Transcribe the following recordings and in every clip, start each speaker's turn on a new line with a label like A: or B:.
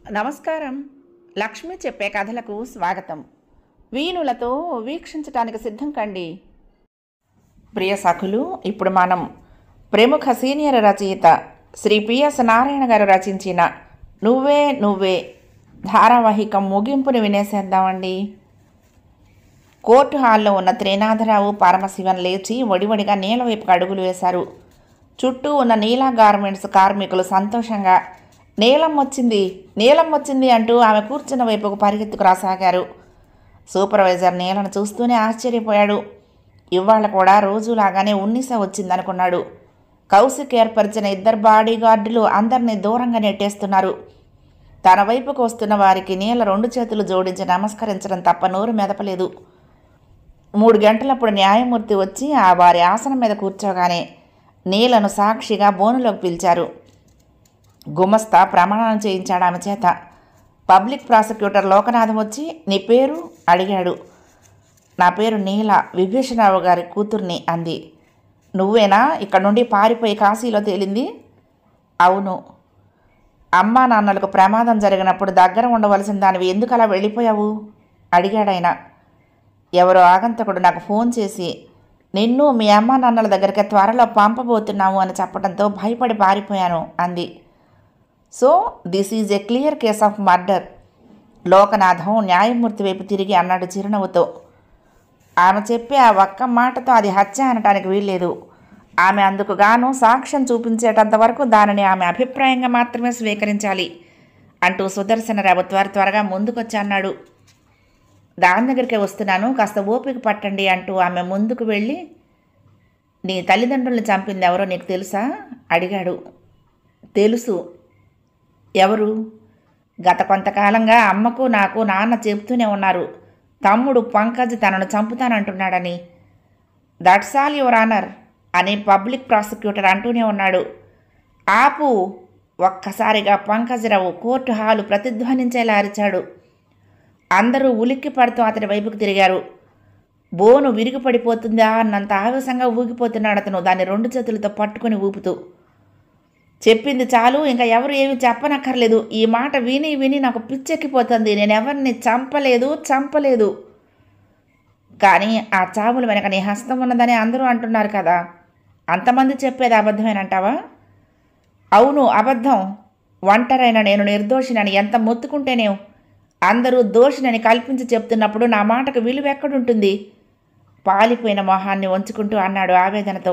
A: నమస్కారం. లక్ష్మి చెప్పే కథలకు స్వాగతం. వీణులతో వీక్షించటానికి సిద్ధం కండి. ప్రియ సఖులు, ఇప్పుడు మనం ప్రముఖ సీనియర్ రచయిత శ్రీ పిఎస్ నారాయణ గారు రచించిన నువ్వే నువ్వే ధారావాహికం ముగింపుని వినేసేద్దామండి. కోర్టు హాల్లో ఉన్న త్రినాథరావు, పరమశివన్ లేచి వడివడిగా నీళ్ళ వైపుకు అడుగులు వేశారు. చుట్టూ ఉన్న నీలా గార్మెంట్స్ కార్మికులు సంతోషంగా నీలం వచ్చింది అంటూ ఆమె కూర్చున్న వైపుకు పరిగెత్తుకు రాసాగారు. సూపర్వైజర్ నీలను చూస్తూనే ఆశ్చర్యపోయాడు. ఇవాళ కూడా రోజులాగానే ఉన్నిస వచ్చిందనుకున్నాడు. కౌశిక్ ఏర్పరిచిన ఇద్దరు బాడీ గార్డులు అందరినీ దూరంగా నెట్టేస్తున్నారు. తన వైపుకు వస్తున్న వారికి నీల రెండు చేతులు జోడించి నమస్కరించడం తప్ప నోరు మెదపలేదు. 3 గంటలప్పుడు న్యాయమూర్తి వచ్చి ఆ వారి ఆసనం మీద కూర్చోగానే నీలను సాక్షిగా బోనులోకి పిలిచారు. గుమస్తా ప్రమాణం చేయించాడు ఆమె చేత. పబ్లిక్ ప్రాసిక్యూటర్ లోకనాథం వచ్చి నీ పేరు అడిగాడు. నా పేరు నీల, విభీషణరావు గారి కూతుర్ని అంది. నువ్వేనా ఇక్కడ నుండి పారిపోయి కాశీలో తేలింది? అవును. అమ్మా నాన్నలకు ప్రమాదం జరిగినప్పుడు దగ్గర ఉండవలసిన దానివి ఎందుకు అలా వెళ్ళిపోయావు అడిగాడాయన. ఎవరో ఆగంతకుడు నాకు ఫోన్ చేసి నిన్ను మీ అమ్మా నాన్నల దగ్గరికి త్వరలో పంపబోతున్నాము అని చెప్పడంతో భయపడి పారిపోయాను అంది. So this is a clear case of murder. Lokanatham న్యాయమూర్తి వైపు తిరిగి అన్నాడు చిరునవ్వుతో. ఆమె చెప్పే ఆ ఒక్క మాటతో అది హత్య అనటానికి వీల్లేదు. ఆమె అందుకు గాను సాక్ష్యం చూపించేటంత వరకు దానిని ఆమె అభిప్రాయంగా మాత్రమే స్వీకరించాలి అంటూ సుదర్శనరావు త్వరగా ముందుకొచ్చి అన్నాడు. దాని దగ్గరికే వస్తున్నాను, కాస్త ఓపిక పట్టండి అంటూ ఆమె ముందుకు వెళ్ళి నీ తల్లిదండ్రుల్ని చంపింది ఎవరో నీకు తెలుసా అడిగాడు. తెలుసు. ఎవరు? గత కొంతకాలంగా అమ్మకు నాకు నాన్న చెబుతూనే ఉన్నారు, తమ్ముడు పంకజ్ తనను చంపుతానంటున్నాడని. దట్స్ ఆల్ యువర్ ఆనర్ అని పబ్లిక్ ప్రాసిక్యూటర్ అంటూనే ఉన్నాడు. ఆపు! ఒక్కసారిగా పంకజరావు కోర్టు హాలు ప్రతిధ్వనించేలా అరిచాడు. అందరూ ఉలిక్కి పడుతూ అతని వైపుకు తిరిగారు. బోను విరిగిపడిపోతుందా అన్నంత ఆవేశంగా ఊగిపోతున్నాడు అతను, దాన్ని 2 చేతులతో పట్టుకుని ఊపుతూ. చెప్పింది చాలు, ఇంకా ఎవరు ఏమి చెప్పనక్కర్లేదు. ఈ మాట విని విని నాకు పిచ్చెక్కిపోతుంది. నేనెవరిని చంపలేదు. కానీ ఆ చావుల వెనక నీ హస్తం ఉన్నదని అందరూ అంటున్నారు కదా, అంతమంది చెప్పేది అబద్ధమేనంటావా? అవును, అబద్ధం. ఒంటరైన నేను నిర్దోషినని ఎంత మొత్తుకుంటేనే అందరూ దోషినని కల్పించి చెప్తున్నప్పుడు నా మాటకు విలువ ఎక్కడుంటుంది? పాలిపోయిన మొహాన్ని వంచుకుంటూ అన్నాడు ఆవేదనతో.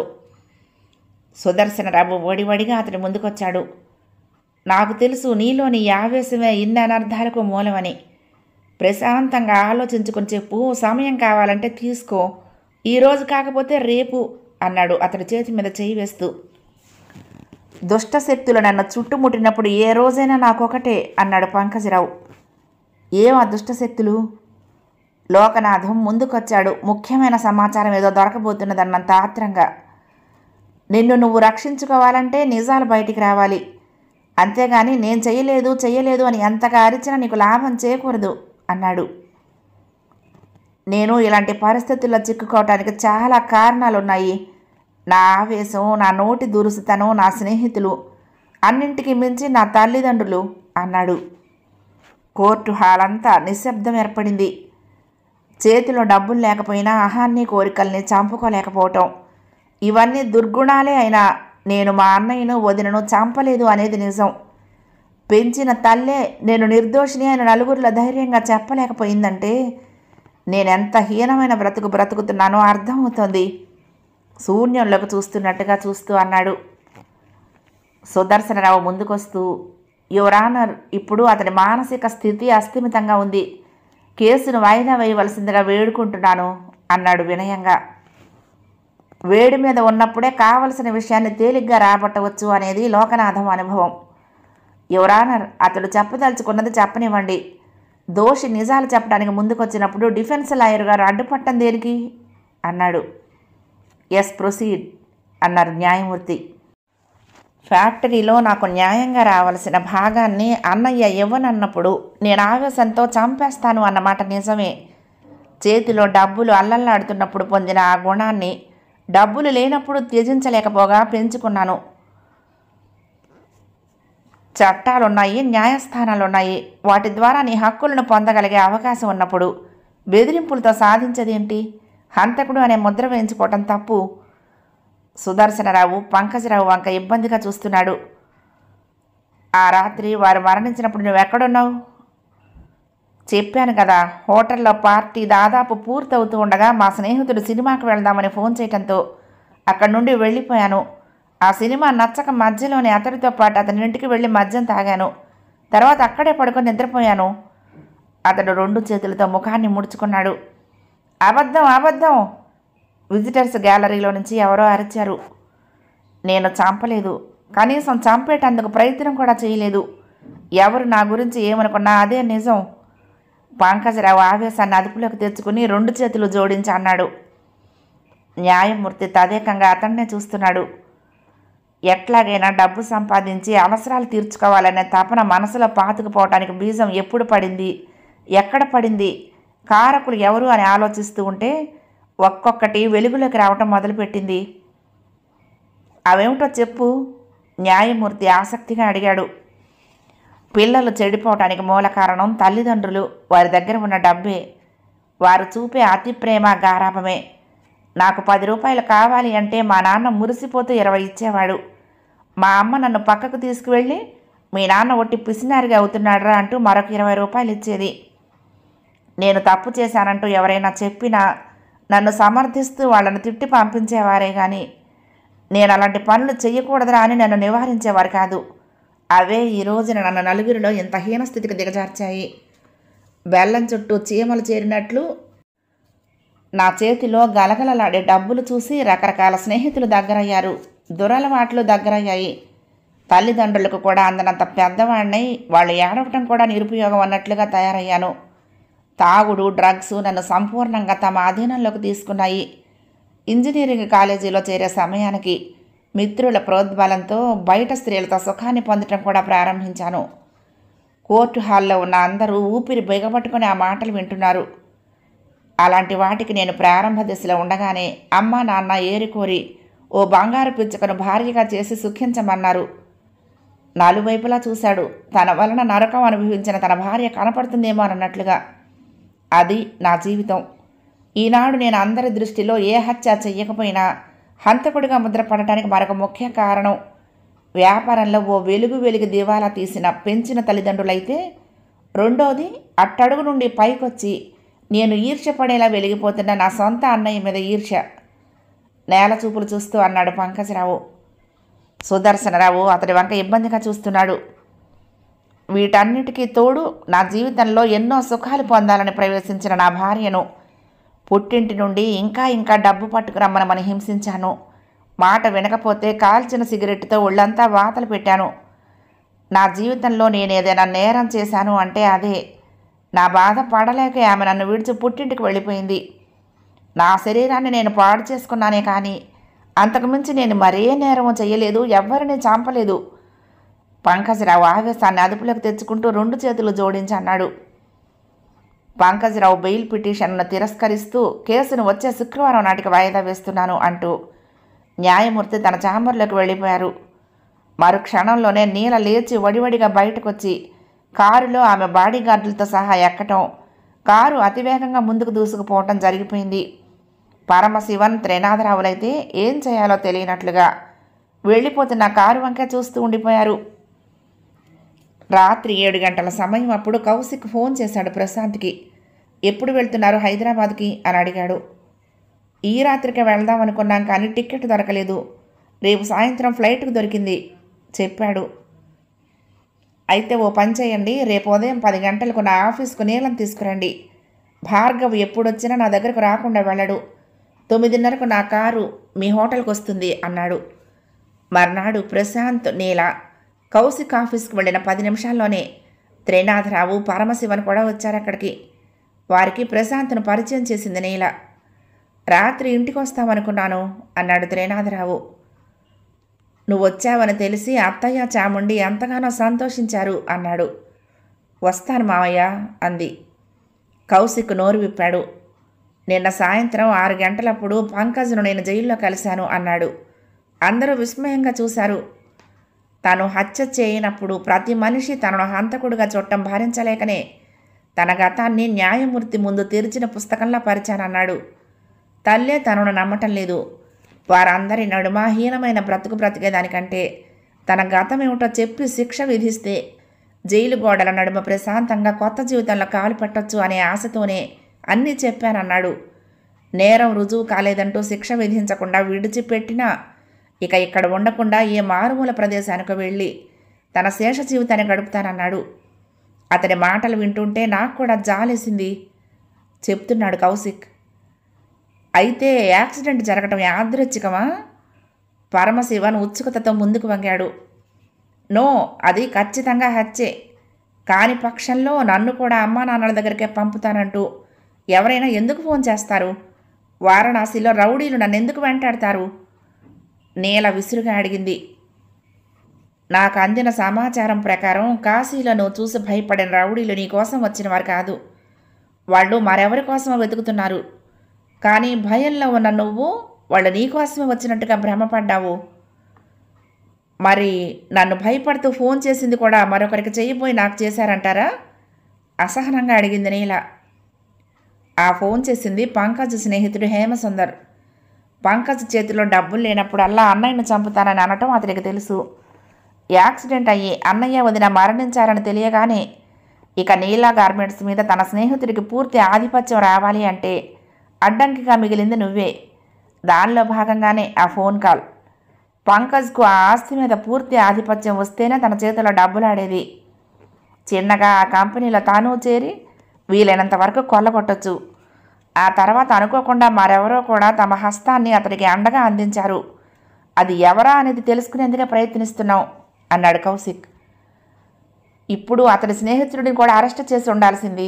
A: సుదర్శనరావు వడివడిగా అతని ముందుకొచ్చాడు. నాకు తెలుసు నీలోని ఆవేశమే ఇన్ని అనర్థాలకు మూలమని. ప్రశాంతంగా ఆలోచించుకొని చెప్పు, సమయం కావాలంటే తీసుకో, ఈరోజు కాకపోతే రేపు అన్నాడు అతడి చేతి మీద చేయి వేస్తూ. దుష్టశక్తులు నన్ను చుట్టుముట్టినప్పుడు ఏ రోజైనా నాకొకటే అన్నాడు పంకజరావు. ఏం ఆ దుష్టశక్తులు? లోకనాథం ముందుకొచ్చాడు. ముఖ్యమైన సమాచారం ఏదో దొరకబోతున్నదన్నంత ఆత్రంగా. నిన్ను నువ్వు రక్షించుకోవాలంటే నిజాలు బయటికి రావాలి, అంతేగాని నేను చెయ్యలేదు అని ఎంతగా అరిచినా నీకు లాభం చేకూరదు అన్నాడు. నేను ఇలాంటి పరిస్థితుల్లో చిక్కుకోవటానికి చాలా కారణాలున్నాయి. నా ఆవేశం, నా నోటి దురుసుతనం, నా స్నేహితులు, అన్నింటికి మించి నా తల్లిదండ్రులు అన్నాడు. కోర్టు హాల్ అంతా నిశ్శబ్దం ఏర్పడింది. చేతిలో డబ్బులు లేకపోయినా అహాన్ని కోరికల్ని చంపుకోలేకపోవటం, ఇవన్నీ దుర్గుణాలే. అయినా నేను మా అన్నయ్యను వదినను చంపలేదు అనేది నిజం. పెంచిన తల్లే నేను నిర్దోషిని అని నలుగురిలో ధైర్యంగా చెప్పలేకపోయిందంటే నేనెంత హీనమైన బ్రతుకుతున్నానో అర్థమవుతోంది. శూన్యంలోకి చూస్తున్నట్టుగా చూస్తూ అన్నాడు. సుదర్శనరావు ముందుకొస్తూ, యువర్ ఆనర్, ఇప్పుడు అతని మానసిక స్థితి అస్థిమితంగా ఉంది. కేసును వాయిదా వేయవలసిందిగా వేడుకుంటున్నాను అన్నాడు వినయంగా. వేడి మీద ఉన్నప్పుడే కావలసిన విషయాన్ని తేలిగ్గా రాబట్టవచ్చు అనేది లోకనాథం అనుభవం. యువర్ ఆనర్, అతడు చెప్పదలుచుకున్నది చెప్పనివ్వండి. దోషి నిజాలు చెప్పడానికి ముందుకొచ్చినప్పుడు డిఫెన్స్ లాయర్ గారు అడ్డుపట్టం దేనికి అన్నాడు. ఎస్, ప్రొసీడ్ అన్నారు న్యాయమూర్తి. ఫ్యాక్టరీలో నాకు న్యాయంగా రావాల్సిన భాగాన్ని అన్నయ్య ఇవ్వనన్నప్పుడు నేను ఆవేశంతో చంపేస్తాను అన్నమాట నిజమే. చేతిలో డబ్బులు అల్లల్లాడుతున్నప్పుడు పొందిన ఆ గుణాన్ని డబ్బులు లేనప్పుడు త్యజించలేకపోగా పెంచుకున్నాను. చట్టాలున్నాయి, న్యాయస్థానాలున్నాయి. వాటి ద్వారా నీ హక్కులను పొందగలిగే అవకాశం ఉన్నప్పుడు బెదిరింపులతో సాధించదేంటి? హంతకుడు అనే ముద్ర వేయించుకోవటం తప్పు. సుదర్శనరావు పంకజరావు వంక ఇబ్బందిగా చూస్తున్నాడు. ఆ రాత్రి వారు మరణించినప్పుడు నువ్వెక్కడున్నావు? చెప్పాను కదా, హోటల్లో పార్టీ దాదాపు పూర్తవుతూ ఉండగా మా స్నేహితుడు సినిమాకి వెళ్దామని ఫోన్ చేయడంతో అక్కడి నుండి వెళ్ళిపోయాను. ఆ సినిమా నచ్చక మధ్యలోనే అతడితో పాటు అతని ఇంటికి వెళ్ళి మద్యం తాగాను. తర్వాత అక్కడే పడుకొని నిద్రపోయాను. అతడు 2 చేతులతో ముఖాన్ని ముడుచుకున్నాడు. అబద్ధం, అబద్ధం! విజిటర్స్ గ్యాలరీలో నుంచి ఎవరో అరిచారు. నేను చంపలేదు, కనీసం చంపేటందుకు ప్రయత్నం కూడా చేయలేదు. ఎవరు నా గురించి ఏమనుకున్నా అదే నిజం. పంకజరావు ఆవేశాన్ని అదుపులోకి తెచ్చుకుని 2 చేతులు జోడించి అన్నాడు. న్యాయమూర్తి తదేకంగా అతన్నే చూస్తున్నాడు. ఎట్లాగైనా డబ్బు సంపాదించి అవసరాలు తీర్చుకోవాలనే తపన మనసులో పాతుకుపోవటానికి బీజం ఎప్పుడు పడింది, ఎక్కడ పడింది, కారకులు ఎవరు అని ఆలోచిస్తూ ఉంటే ఒక్కొక్కటి వెలుగులోకి రావటం మొదలుపెట్టింది. అవేమిటో చెప్పు, న్యాయమూర్తి ఆసక్తిగా అడిగాడు. పిల్లలు చెడిపోవటానికి మూల కారణం తల్లిదండ్రులు, వారి దగ్గర ఉన్న డబ్బే. వారు చూపే అతి ప్రేమ, గారాభమే. నాకు 10 రూపాయలు కావాలి అంటే మా నాన్న మురిసిపోతూ 20 ఇచ్చేవాడు. మా అమ్మ నన్ను పక్కకు తీసుకువెళ్ళి మీ నాన్న ఒట్టి పిసినారిగా అవుతున్నాడురా అంటూ మరొక 20 రూపాయలు ఇచ్చేది. నేను తప్పు చేశానంటూ ఎవరైనా చెప్పినా నన్ను సమర్థిస్తూ వాళ్ళను తిట్టి పంపించేవారే కానీ నేను అలాంటి పనులు చెయ్యకూడదురా అని నన్ను నివారించేవారు కాదు. అవే ఈ రోజున నన్ను నలుగురిలో ఇంత హీనస్థితికి దిగజార్చాయి. బెల్లం చుట్టూ చీమలు చేరినట్లు నా చేతిలో గలగలలాడే డబ్బులు చూసి రకరకాల స్నేహితులు దగ్గరయ్యారు, దురలవాట్లు దగ్గరయ్యాయి. తల్లిదండ్రులకు కూడా అందనంత పెద్దవాడినై వాళ్ళు ఏడవటం కూడా నిరుపయోగం అన్నట్లుగా తయారయ్యాను. తాగుడు, డ్రగ్స్ నన్ను సంపూర్ణంగా తమ అధీనంలోకి తీసుకున్నాయి. ఇంజనీరింగ్ కాలేజీలో చేరే సమయానికి మిత్రుల ప్రోద్బలంతో బయట స్త్రీలతో సుఖాన్ని పొందటం కూడా ప్రారంభించాను. కోర్టు హాల్లో ఉన్న అందరూ ఊపిరి బిగబట్టుకుని ఆ మాటలు వింటున్నారు. అలాంటి వాటికి నేను ప్రారంభ దశలో ఉండగానే అమ్మ నాన్న ఏరికోరి ఓ బంగారు పిచ్చుకను భార్యగా చేసి సుఖించమన్నారు. నలువైపులా చూశాడు. తన వలన నరకం అనుభవించిన తన భార్య కనపడుతుందేమో అన్నట్లుగా. అది నా జీవితం. ఈనాడు నేను అందరి దృష్టిలో ఏ హత్య చెయ్యకపోయినా హంతకుడిగా ముద్రపడటానికి మరొక ముఖ్య కారణం వ్యాపారంలో ఓ వెలుగు దివాలా తీసిన పెంచిన తల్లిదండ్రులైతే, రెండోది అట్టడుగు నుండి పైకొచ్చి నేను ఈర్ష్యపడేలా వెలిగిపోతున్న నా సొంత అన్నయ్య మీద ఈర్ష్య. నేల చూపులు చూస్తూ అన్నాడు పంకజరావు. సుదర్శనరావు అతడి వంక ఇబ్బందిగా చూస్తున్నాడు. వీటన్నిటికీ తోడు నా జీవితంలో ఎన్నో సుఖాలు పొందాలని ప్రవేశించిన నా భార్యను పుట్టింటి నుండి ఇంకా డబ్బు పట్టుకురమ్మనమని హింసించాను. మాట వినకపోతే కాల్చిన సిగరెట్తో ఒళ్ళంతా వాతలు పెట్టాను. నా జీవితంలో నేనేదైనా నేరం చేశాను అంటే అదే. నా బాధ పడలేక ఆమె నన్ను విడిచి పుట్టింటికి వెళ్ళిపోయింది. నా శరీరాన్ని నేను పాడు చేసుకున్నానే కానీ అంతకుమించి నేను మరే నేరము చేయలేదు, ఎవ్వరిని చంపలేదు. పంకజరావు ఆవేశాన్ని అదుపులోకి తెచ్చుకుంటూ 2 చేతులు జోడించి అన్నాడు. పంకజరావు బెయిల్ పిటిషన్ను తిరస్కరిస్తూ కేసును వచ్చే శుక్రవారం నాటికి వాయిదా వేస్తున్నాను అంటూ న్యాయమూర్తి తన ఛాంబర్లోకి వెళ్ళిపోయారు. మరుక్షణంలోనే నీల లేచి వడివడిగా బయటకొచ్చి కారులో ఆమె బాడీగార్డులతో సహా ఎక్కటం, కారు అతివేగంగా ముందుకు దూసుకుపోవటం జరిగిపోయింది. పరమశివన్, త్రినాథరావులైతే ఏం చేయాలో తెలియనట్లుగా వెళ్ళిపోతున్న కారు వంకే చూస్తూ ఉండిపోయారు. రాత్రి 7 గంటల సమయం అప్పుడు కౌశిక్ ఫోన్ చేశాడు ప్రశాంత్కి. ఎప్పుడు వెళ్తున్నారు హైదరాబాద్కి అని అడిగాడు. ఈ రాత్రికే వెళ్దాం అనుకున్నాం కానీ టికెట్ దొరకలేదు. రేపు సాయంత్రం ఫ్లైట్కు దొరికింది చెప్పాడు. అయితే ఓ పని చేయండి, రేపు ఉదయం 10 గంటలకు నా ఆఫీస్కు నీలం తీసుకురండి. భార్గవ్ ఎప్పుడొచ్చినా నా దగ్గరకు రాకుండా వెళ్ళడు. 9:30కు నా కారు మీ హోటల్కి వస్తుంది అన్నాడు. మర్నాడు ప్రశాంత్, నీల కౌశిక్ ఆఫీస్కి వెళ్ళిన 10 నిమిషాల్లోనే త్రినాథరావు, పరమశివన్ కూడా వచ్చారు అక్కడికి. వారికి ప్రశాంత్ను పరిచయం చేసింది నీల. రాత్రి ఇంటికి వస్తామనుకున్నాను అన్నాడు త్రినాథరావు. నువ్వు వచ్చావని తెలిసి అత్తయ్య, చాముండి ఎంతగానో సంతోషించారు అన్నాడు. వస్తాను మావయ్య అంది. కౌశిక్ నోరు విప్పాడు. నిన్న సాయంత్రం 6 గంటలప్పుడు పంకజ్ను నేను జైల్లో కలిశాను అన్నాడు. అందరూ విస్మయంగా చూశారు. తను హత్య చేయనప్పుడు ప్రతి మనిషి తనను హంతకుడిగా చూడటం భరించలేకనే తన గతాన్ని న్యాయమూర్తి ముందు తెరిచిన పుస్తకంలా పరిచానన్నాడు. తల్లే తనను నమ్మటం లేదు. వారందరి నడుమ హీనమైన బ్రతుకు బ్రతికేదానికంటే తన గతమేమిటో చెప్పి శిక్ష విధిస్తే జైలు గోడల నడుమ ప్రశాంతంగా కొత్త జీవితంలో కాలు పెట్టొచ్చు అనే ఆశతోనే అన్నీ చెప్పానన్నాడు. నేరం రుజువు కాలేదంటూ శిక్ష విధించకుండా విడిచిపెట్టినా ఇక ఇక్కడ ఉండకుండా ఏ మారుమూల ప్రదేశానికి వెళ్ళి తన శేష జీవితాన్ని గడుపుతానన్నాడు. అతని మాటలు వింటుంటే నాకు కూడా జాలేసింది చెప్తున్నాడు కౌశిక్. అయితే యాక్సిడెంట్ జరగటం యాదృచ్ఛికమా? పరమశివన్ ఉత్సుకతతో ముందుకు వంగాడు. నో, అది ఖచ్చితంగా హత్యే. కాని పక్షంలో నన్ను కూడా అమ్మా నాన్నల దగ్గరికే పంపుతానంటూ ఎవరైనా ఎందుకు ఫోన్ చేస్తారు? వారణాసిలో రౌడీలు నన్ను ఎందుకు వెంటాడతారు? నీల విసురుగా అడిగింది. నాకు అందిన సమాచారం ప్రకారం కాశీలో నువ్వు చూసి భయపడిన రౌడీలు నీ కోసం వచ్చిన వారు కాదు. వాళ్ళు మరెవరి కోసమో వెతుకుతున్నారు. కానీ భయంలో ఉన్న నువ్వు వాళ్ళు నీకోసమే వచ్చినట్టుగా భ్రమపడ్డావు. మరి నన్ను భయపడుతూ ఫోన్ చేసింది కూడా మరొకరికి చేయబోయి నాకు చేశారంటారా? అసహనంగా అడిగింది నీల. ఆ ఫోన్ చేసింది పంకజ్ స్నేహితుడు హేమసుందర్. పంకజ్ చేతిలో డబ్బులు లేనప్పుడల్లా అన్నయ్యను చంపుతానని అనటం అతనికి తెలుసు. యాక్సిడెంట్ అయ్యి అన్నయ్య వదిన మరణించారని తెలియగానే ఇక నీలా గార్మెంట్స్ మీద తన స్నేహితుడికి పూర్తి ఆధిపత్యం రావాలి అంటే అడ్డంకిగా మిగిలింది నువ్వే. దానిలో భాగంగానే ఆ ఫోన్ కాల్. పంకజ్కు ఆ ఆస్తి మీద పూర్తి ఆధిపత్యం వస్తేనే తన చేతిలో డబ్బులాడేది. చిన్నగా ఆ కంపెనీలో తాను చేరి వీలైనంత వరకు కొల్లగొట్టొచ్చు. ఆ తర్వాత అనుకోకుండా మరెవరో కూడా తమ హస్తాన్ని అతనికి అండగా అందించారు. అది ఎవరా అనేది తెలుసుకునేందుకే ప్రయత్నిస్తున్నాం అన్నాడు కౌశిక్. ఇప్పుడు అతడి స్నేహితుడిని కూడా అరెస్ట్ చేసి ఉండాల్సింది.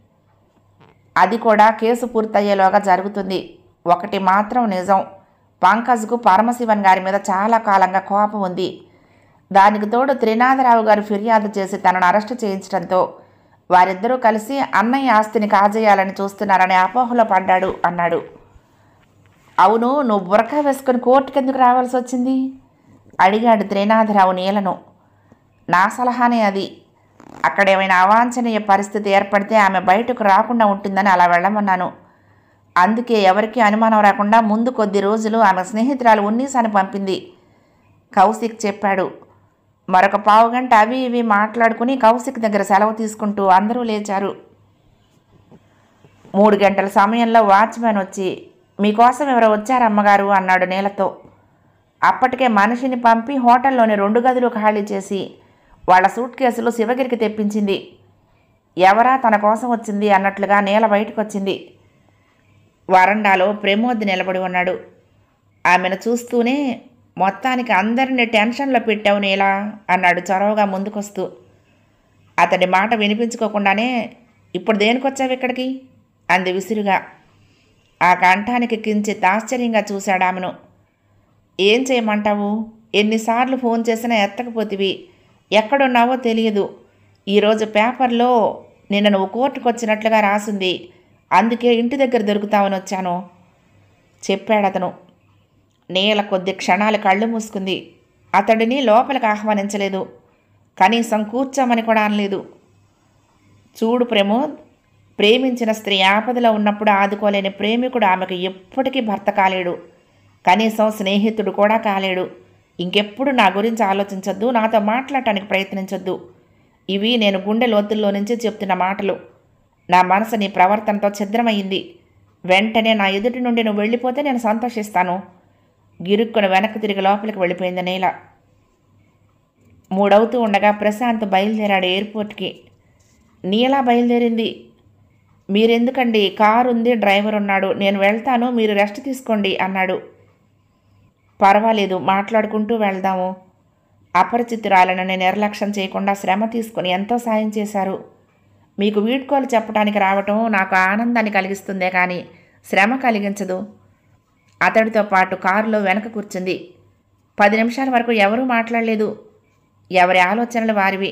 A: అది కూడా కేసు పూర్తయ్యేలోగా జరుగుతుంది. ఒకటి మాత్రం నిజం, పంకజ్కు పరమశివన్ గారి మీద చాలా కాలంగా కోపం ఉంది. దానికి తోడు త్రినాథరావు గారు ఫిర్యాదు చేసి తనను అరెస్టు చేయించడంతో వారిద్దరూ కలిసి అన్నయ్య ఆస్తిని కాజేయాలని చూస్తున్నారనే అపోహలో పడ్డాడు అన్నాడు. అవును, నువ్వు బురకా వేసుకుని కోర్టుకు ఎందుకు రావాల్సి వచ్చింది అడిగాడు త్రినాథరావు నీలను. నా సలహానే అది. అక్కడేమైనా అవాంఛనీయ పరిస్థితి ఏర్పడితే ఆమె బయటకు రాకుండా ఉంటుందని అలా వెళ్ళమన్నాను. అందుకే ఎవరికీ అనుమానం రాకుండా ముందు కొద్ది రోజులు ఆమె స్నేహితురాలు ఉన్నీసాని పంపింది కౌశిక్ చెప్పాడు. మరొక పావుగంట అవి ఇవి మాట్లాడుకుని కౌశిక్ దగ్గర సెలవు తీసుకుంటూ అందరూ లేచారు. 3 గంటల సమయంలో వాచ్మెన్ వచ్చి మీకోసం ఎవరో వచ్చారమ్మగారు అన్నాడు నీలతో. అప్పటికే మనిషిని పంపి హోటల్లోని 2 గదులు ఖాళీ చేసి వాళ్ళ సూట్ కేసులు శివగిరికి తెప్పించింది. ఎవరా తన కోసం వచ్చింది అన్నట్లుగా నీల బయటకు వచ్చింది. వరండాలో ప్రమోద్ నిలబడి ఉన్నాడు. ఆమెను చూస్తూనే మొత్తానికి అందరినీ టెన్షన్లో పెట్టావు నీలా అన్నాడు చొరవగా ముందుకొస్తూ. అతడి మాట వినిపించుకోకుండానే ఇప్పుడు దేనికొచ్చావు ఇక్కడికి అంది విసురుగా. ఆ కంఠానికి కించిత్ ఆశ్చర్యంగా చూశాడు ఆమెను. ఏం చేయమంటావు? ఎన్నిసార్లు ఫోన్ చేసినా ఎత్తకపోతివి. ఎక్కడున్నావో తెలియదు. ఈరోజు పేపర్లో నిన్న నువ్వు కోర్టుకు వచ్చినట్లుగా రాసింది. అందుకే ఇంటి దగ్గర దొరుకుతావని వచ్చాను చెప్పాడతను. నీల కొద్ది క్షణాలు కళ్ళు మూసుకుంది. అతడిని లోపలికి ఆహ్వానించలేదు. కనీసం కూర్చోమని కూడా అనలేదు. చూడు ప్రమోద్, ప్రేమించిన స్త్రీ ఆపదలో ఉన్నప్పుడు ఆదుకోలేని ప్రేమికుడు ఆమెకు ఎప్పటికీ భర్త కాలేడు. కనీసం స్నేహితుడు కూడా కాలేడు. ఇంకెప్పుడు నా గురించి ఆలోచించొద్దు, నాతో మాట్లాడటానికి ప్రయత్నించొద్దు. ఇవి నేను గుండె లోతుల్లో నుంచి చెప్తున్న మాటలు. నా మనసు నీ ప్రవర్తనతో ఛిద్రమయ్యింది. వెంటనే నా ఎదుటి నుండి నువ్వు వెళ్ళిపోతే నేను సంతోషిస్తాను. గిరుక్కున వెనక్కి తిరిగి లోపలికి వెళ్ళిపోయింది నీల. 3 అవుతూ ఉండగా ప్రశాంత్ బయలుదేరాడు ఎయిర్పోర్ట్కి. నీలా బయలుదేరింది. మీరెందుకండి, కారు ఉంది, డ్రైవర్ ఉన్నాడు, నేను వెళ్తాను, మీరు రెస్ట్ తీసుకోండి అన్నాడు. పర్వాలేదు, మాట్లాడుకుంటూ వెళ్దాము. అపరిచితురాలనని నిర్లక్ష్యం చేయకుండా శ్రమ తీసుకుని ఎంతో సాయం చేశారు. మీకు వీడ్కోలు చెప్పడానికి రావటం నాకు ఆనందాన్ని కలిగిస్తుందే కానీ శ్రమ కలిగించదు. అతడితో పాటు కారులో వెనక కూర్చుంది. 10 నిమిషాల వరకు ఎవరూ మాట్లాడలేదు. ఎవరి ఆలోచనలు వారివి.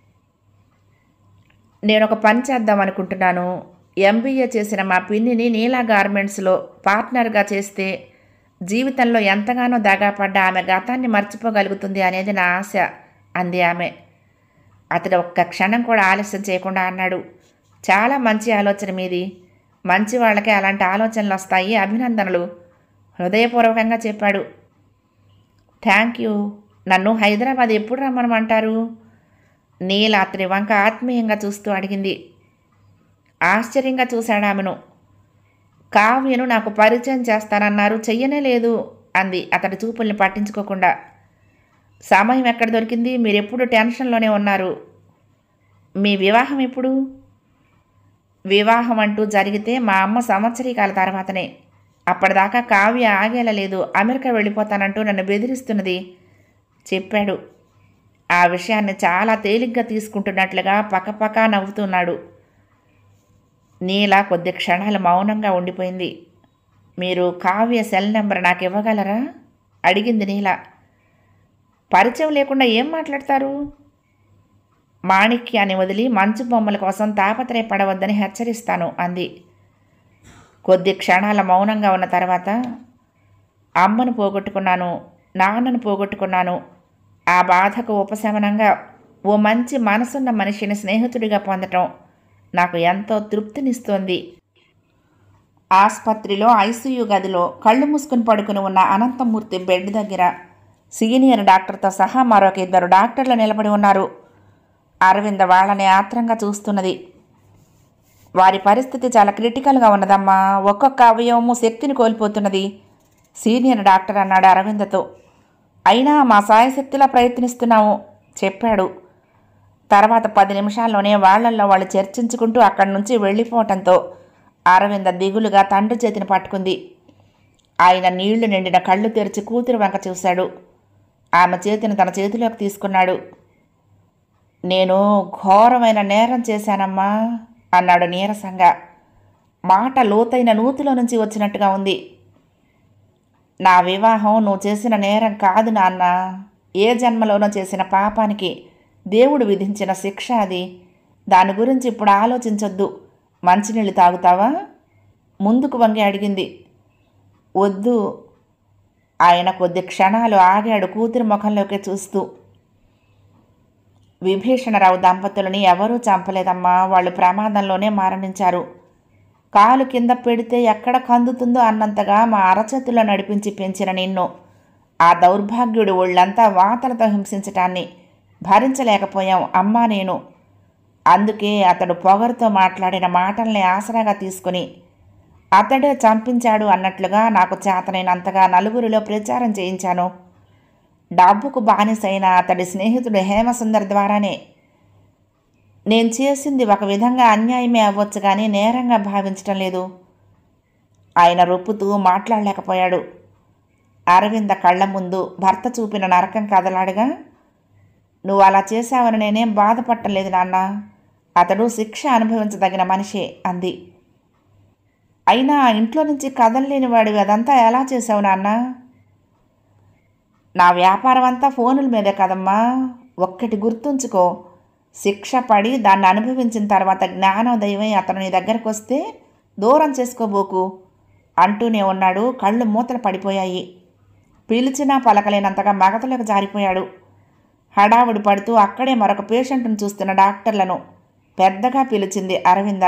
A: నేను ఒక పని చేద్దాం అనుకుంటున్నాను. MBA చేసిన మా పిన్నిని నీలా గార్మెంట్స్లో పార్ట్నర్గా చేస్తే జీవితంలో ఎంతగానో దాగాపడ్డ ఆమె గతాన్ని మర్చిపోగలుగుతుంది అనేది నా ఆశ అంది ఆమె. అతడు ఒక్క క్షణం కూడా ఆలస్యం చేయకుండా అన్నాడు, చాలా మంచి ఆలోచన మీది. మంచి వాళ్ళకే అలాంటి ఆలోచనలు వస్తాయి, అభినందనలు, హృదయపూర్వకంగా చెప్పాడు. Thank you. నన్ను హైదరాబాద్ ఎప్పుడు రమ్మనమంటారు? నీల అతని వంక ఆత్మీయంగా చూస్తూ అడిగింది. ఆశ్చర్యంగా చూశాడు ఆమెను. కావ్యను నాకు పరిచయం చేస్తానన్నారు, చెయ్యనే లేదు అంది అతడి చూపుల్ని పట్టించుకోకుండా. సమయం ఎక్కడ దొరికింది? మీరెప్పుడు టెన్షన్లోనే ఉన్నారు. మీ వివాహం ఎప్పుడు? వివాహం అంటూ జరిగితే మా అమ్మ సంవత్సరీకాల తర్వాతనే. అప్పటిదాకా కావ్య ఆగేలా లేదు. అమెరికా వెళ్ళిపోతానంటూ నన్ను బెదిరిస్తున్నది చెప్పాడు. ఆ విషయాన్ని చాలా తేలిగ్గా తీసుకుంటున్నట్లుగా పక్కపక్క నవ్వుతున్నాడు. నీల కొద్ది క్షణాలు మౌనంగా ఉండిపోయింది. మీరు కావ్య సెల్ నెంబర్ నాకు ఇవ్వగలరా? అడిగింది నీల. పరిచయం లేకుండా ఏం మాట్లాడతారు? మాణిక్యాన్ని వదిలి మంచు బొమ్మల కోసం తాపత్రయపడవద్దని హెచ్చరిస్తాను అంది. కొద్ది క్షణాల మౌనంగా ఉన్న తర్వాత, అమ్మను పోగొట్టుకున్నాను, నాన్నను పోగొట్టుకున్నాను. ఆ బాధకు ఉపశమనంగా ఓ మంచి మనసున్న మనిషిని స్నేహితుడిగా పొందటం నాకు ఎంతో తృప్తినిస్తోంది. ఆసుపత్రిలో ఐసీయూ గదిలో కళ్ళు మూసుకుని పడుకుని ఉన్న అనంతమూర్తి బెడ్ దగ్గర సీనియర్ డాక్టర్తో సహా మరొక 2 డాక్టర్లు నిలబడి ఉన్నారు. అరవింద వాళ్ళని ఆత్రంగా చూస్తున్నది. వారి పరిస్థితి చాలా క్రిటికల్గా ఉన్నదమ్మా. ఒక్కొక్క అవయవము శక్తిని కోల్పోతున్నది సీనియర్ డాక్టర్ అన్నాడు అరవిందతో. అయినా మా సాయశక్తిలా ప్రయత్నిస్తున్నాము చెప్పాడు. తర్వాత 10 నిమిషాల్లోనే వాళ్లల్లో వాళ్ళు చర్చించుకుంటూ అక్కడి నుంచి వెళ్ళిపోవటంతో అరవింద దిగులుగా తండ్రి చేతిని పట్టుకుంది. ఆయన నీళ్లు నిండిన కళ్ళు తెరిచి కూతురు వంక చూశాడు. ఆమె చేతిని తన చేతిలోకి తీసుకున్నాడు. నేను ఘోరమైన నేరం చేశానమ్మా అన్నాడు నీరసంగా. మాట లోతైన నూతిలో నుంచి వచ్చినట్టుగా ఉంది. నా వివాహం నువ్వు చేసిన నేరం కాదు నాన్న. ఏ జన్మలోనో చేసిన పాపానికి దేవుడు విధించిన శిక్ష అది. దాని గురించి ఇప్పుడు ఆలోచించొద్దు. మంచినీళ్ళు తాగుతావా? ముందుకు వంగి అడిగింది. వద్దు. ఆయన కొద్ది క్షణాలు ఆగాడు కూతురి ముఖంలోకి చూస్తూ. విభీషణరావు దంపతులని ఎవరూ చంపలేదమ్మా. వాళ్ళు ప్రమాదంలోనే మరణించారు. కాలు కింద పెడితే ఎక్కడ కందుతుందో అన్నంతగా మా అరచేతుల్లో నడిపించి పెంచిన నిన్ను ఆ దౌర్భాగ్యుడు ఒళ్ళంతా వాతలతో హింసించటాన్ని భరించలేకపోయాం అమ్మా నేను. అందుకే అతడు పొగరుతో మాట్లాడిన మాటల్ని ఆసరాగా తీసుకుని అతడే చంపించాడు అన్నట్లుగా నాకు చేతనైనంతగా నలుగురిలో ప్రచారం చేయించాను. డబ్బుకు బానిసైన అతడి స్నేహితుడు హేమసుందర్ ద్వారానే. నేను చేసింది ఒక విధంగా అన్యాయమే అవ్వచ్చు కానీ నేరంగా భావించటం లేదు. ఆయన రొప్పుతూ మాట్లాడలేకపోయాడు. అరవింద కళ్ళ ముందు భర్త చూపిన నరకం కదలాడుగా. నువ్వు అలా చేశావని నేనేం బాధపడటం లేదు నాన్న. అతడు శిక్ష అనుభవించదగిన మనిషే అంది. అయినా ఇంట్లో నుంచి కదలలేని వాడివి అదంతా ఎలా చేశావు నాన్న? నా వ్యాపారం అంతా ఫోనుల మీదే కదమ్మా. ఒక్కటి గుర్తుంచుకో, శిక్ష పడి దాన్ని అనుభవించిన తర్వాత జ్ఞానోదయమై అతను నీ దగ్గరకు వస్తే దూరం చేసుకోబోకు అంటూనే ఉన్నాడు. కళ్ళు మూతలు పడిపోయాయి. పిలిచినా పలకలేనంతగా మగతలకు జారిపోయాడు. హడావుడి పడుతూ అక్కడే మరొక పేషెంట్ను చూస్తున్న డాక్టర్లను పెద్దగా పిలిచింది అరవింద.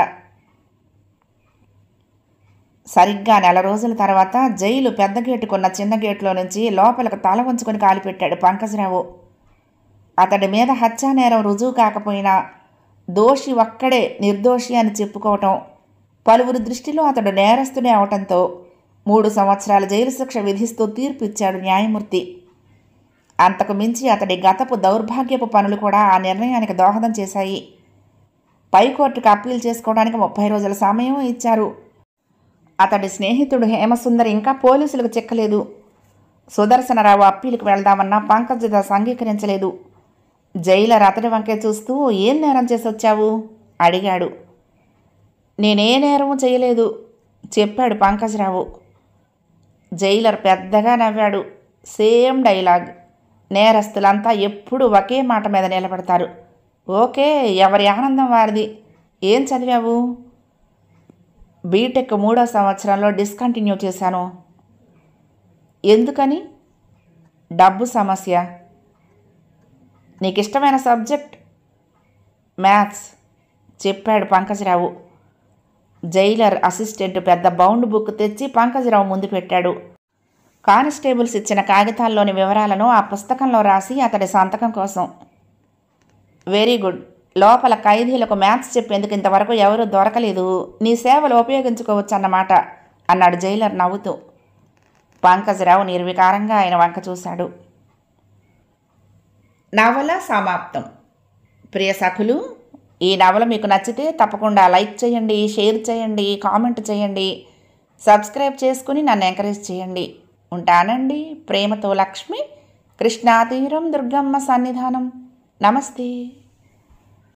A: సరిగ్గా 4 రోజుల తర్వాత జైలు పెద్ద గేటుకున్న చిన్న గేట్లో నుంచి లోపలికి తల వంచుకొని కాలిపెట్టాడు పంకజరావు. అతడి మీద హత్యానేరం రుజువు కాకపోయినా దోషి ఒక్కడే నిర్దోషి అని చెప్పుకోవటం, పలువురి దృష్టిలో అతడు నేరస్తుడే అవటంతో 3 సంవత్సరాల జైలు శిక్ష విధిస్తూ తీర్పు ఇచ్చాడు న్యాయమూర్తి. అంతకు మించి అతడి గతపు దౌర్భాగ్యపు పనులు కూడా ఆ నిర్ణయానికి దోహదం చేశాయి. పైకోర్టుకు అప్పీల్ చేసుకోవడానికి 30 రోజుల సమయం ఇచ్చారు. అతడి స్నేహితుడు హేమసుందర్ ఇంకా పోలీసులకు చిక్కలేదు. సుదర్శనరావు అప్పీలుకు వెళ్దామన్నా పంకజదాస్ అంగీకరించలేదు. జైలర్ అతడి వంకే చూస్తూ ఏం నేరం చేసి వచ్చావు అడిగాడు. నేనే నేరము చేయలేదు చెప్పాడు పంకజరావు. జైలర్ పెద్దగా నవ్వాడు. Same dialogue. నేరస్తులంతా ఎప్పుడూ ఒకే మాట మీద నిలబడతారు. ఓకే, ఎవరి ఆనందం వారిది. ఏం చదివావు? బీటెక్ 3వ సంవత్సరంలో డిస్కంటిన్యూ చేశాను. ఎందుకని? డబ్బు సమస్య. నీకు ఇష్టమైన సబ్జెక్ట్ మ్యాథ్స్ చెప్పాడు పంకజరావు. జైలర్ అసిస్టెంట్ పెద్ద బౌండ్ బుక్ తెచ్చి పంకజరావు ముందు పెట్టాడు. కానిస్టేబుల్స్ ఇచ్చిన కాగితాల్లోని వివరాలను ఆ పుస్తకంలో రాసి అతడి సంతకం కోసం. Very good. లోపల ఖైదీలకు మ్యాథ్స్ చెప్పేందుకు ఇంతవరకు ఎవరూ దొరకలేదు. నీ సేవలు ఉపయోగించుకోవచ్చు అన్నమాట అన్నాడు జైలర్ నవ్వుతూ. పంకజరావు నిర్వికారంగా ఆయన వంక చూశాడు. నవల సమాప్తం. ప్రియ సఖులు, ఈ నవల మీకు నచ్చితే తప్పకుండా లైక్ చేయండి, షేర్ చేయండి, కామెంట్ చేయండి, సబ్స్క్రైబ్ చేసుకుని నన్ను ఎంకరేజ్ చేయండి. ఉంటానండి. ప్రేమతో లక్ష్మి, కృష్ణాతీరం, దుర్గమ్మ సన్నిధానం. నమస్తే.